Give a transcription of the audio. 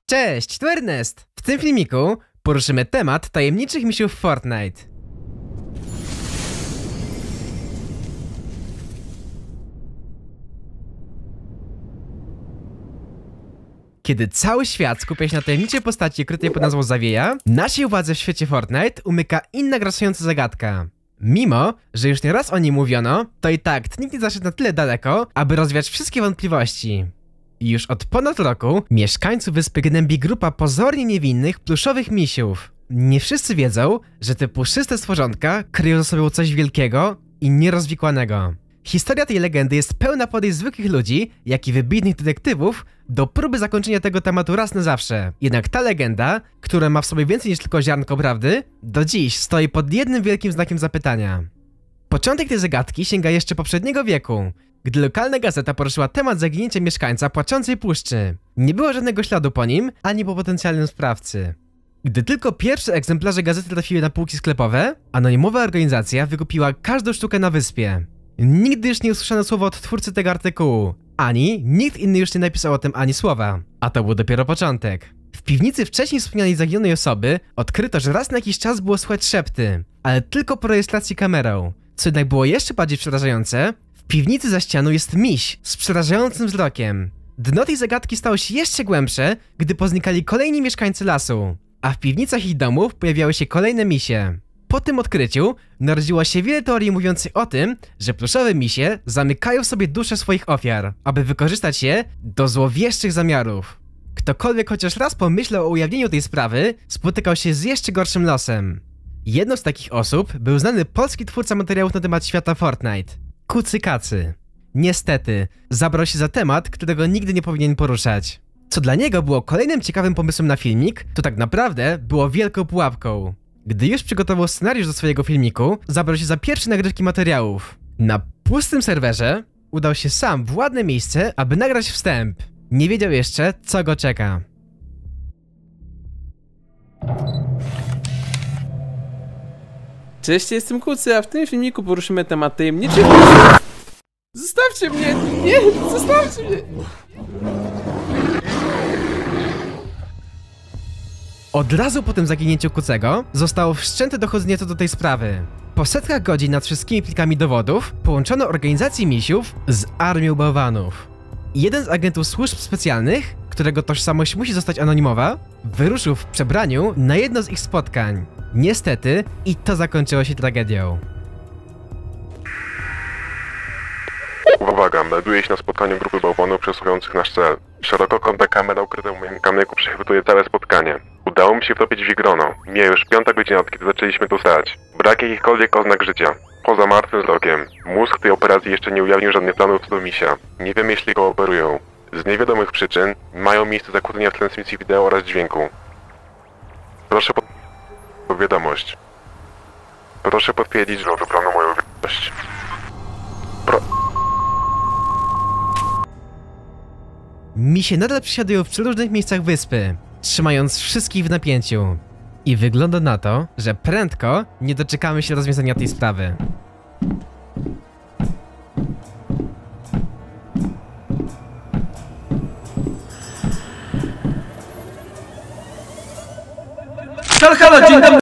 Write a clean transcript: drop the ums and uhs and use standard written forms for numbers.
Cześć, tu Ernest! W tym filmiku poruszymy temat tajemniczych misiów w Fortnite. Kiedy cały świat skupia się na tajemniczej postaci ukrytej pod nazwą Zawieja, naszej uwadze w świecie Fortnite umyka inna grasująca zagadka. Mimo, że już nieraz o niej mówiono, to i tak nikt nie zaszedł na tyle daleko, aby rozwiać wszystkie wątpliwości. Już od ponad roku mieszkańców wyspy gnębi grupa pozornie niewinnych, pluszowych misiów. Nie wszyscy wiedzą, że te puszyste stworzonka kryją za sobą coś wielkiego i nierozwikłanego. Historia tej legendy jest pełna podejść zwykłych ludzi, jak i wybitnych detektywów do próby zakończenia tego tematu raz na zawsze. Jednak ta legenda, która ma w sobie więcej niż tylko ziarnko prawdy, do dziś stoi pod jednym wielkim znakiem zapytania. Początek tej zagadki sięga jeszcze poprzedniego wieku, gdy lokalna gazeta poruszyła temat zaginięcia mieszkańca Płaczącej Puszczy. Nie było żadnego śladu po nim, ani po potencjalnym sprawcy. Gdy tylko pierwsze egzemplarze gazety trafiły na półki sklepowe, anonimowa organizacja wykupiła każdą sztukę na wyspie. Nigdy już nie usłyszano słowa od twórcy tego artykułu, ani nikt inny już nie napisał o tym ani słowa. A to był dopiero początek. W piwnicy wcześniej wspomnianej zaginionej osoby odkryto, że raz na jakiś czas było słychać szepty, ale tylko po rejestracji kamerą. Co jednak było jeszcze bardziej przerażające, w piwnicy za ścianą jest miś z przerażającym wzrokiem. Dno tej zagadki stało się jeszcze głębsze, gdy poznikali kolejni mieszkańcy lasu, a w piwnicach ich domów pojawiały się kolejne misie. Po tym odkryciu narodziło się wiele teorii mówiących o tym, że pluszowe misie zamykają w sobie duszę swoich ofiar, aby wykorzystać je do złowieszczych zamiarów. Ktokolwiek chociaż raz pomyślał o ujawnieniu tej sprawy, spotykał się z jeszcze gorszym losem. Jedną z takich osób był znany polski twórca materiałów na temat świata Fortnite, Kucy Kacy. Niestety, zabrał się za temat, którego nigdy nie powinien poruszać. Co dla niego było kolejnym ciekawym pomysłem na filmik, to tak naprawdę było wielką pułapką. Gdy już przygotował scenariusz do swojego filmiku, zabrał się za pierwsze nagrywki materiałów. Na pustym serwerze udał się sam w ładne miejsce, aby nagrać wstęp. Nie wiedział jeszcze, co go czeka. Cześć, jestem Kucy, a w tym filmiku poruszymy temat tajemniczych... Zostawcie mnie! Nie! Zostawcie mnie! Od razu po tym zaginięciu Kucego zostało wszczęte dochodzenie co do tej sprawy. Po setkach godzin nad wszystkimi plikami dowodów połączono organizację misiów z armią bałwanów. Jeden z agentów służb specjalnych, którego tożsamość musi zostać anonimowa, wyruszył w przebraniu na jedno z ich spotkań. Niestety i to zakończyło się tragedią. Uwaga, melduje się na spotkaniu grupy bałwanów przesłuchujących nasz cel. Szerokokątna kamera ukryta w moim kamyku przechwytuje całe spotkanie. Udało mi się wtopić w ich grono. Mija już 5. godzina, od kiedy zaczęliśmy tu stać. Brak jakichkolwiek oznak życia. Poza martwym wzrokiem. Mózg tej operacji jeszcze nie ujawnił żadnych planów co do misia. Nie wiem, jeśli go operują. Z niewiadomych przyczyn mają miejsce zakłócenia w transmisji wideo oraz dźwięku. Proszę wiadomość. Proszę potwierdzić, że odebrano moją wiadomość. Misie nadal przesiadują w przeróżnych miejscach wyspy, trzymając wszystkich w napięciu. I wygląda na to, że prędko nie doczekamy się rozwiązania tej sprawy. Halo, dzień dobry!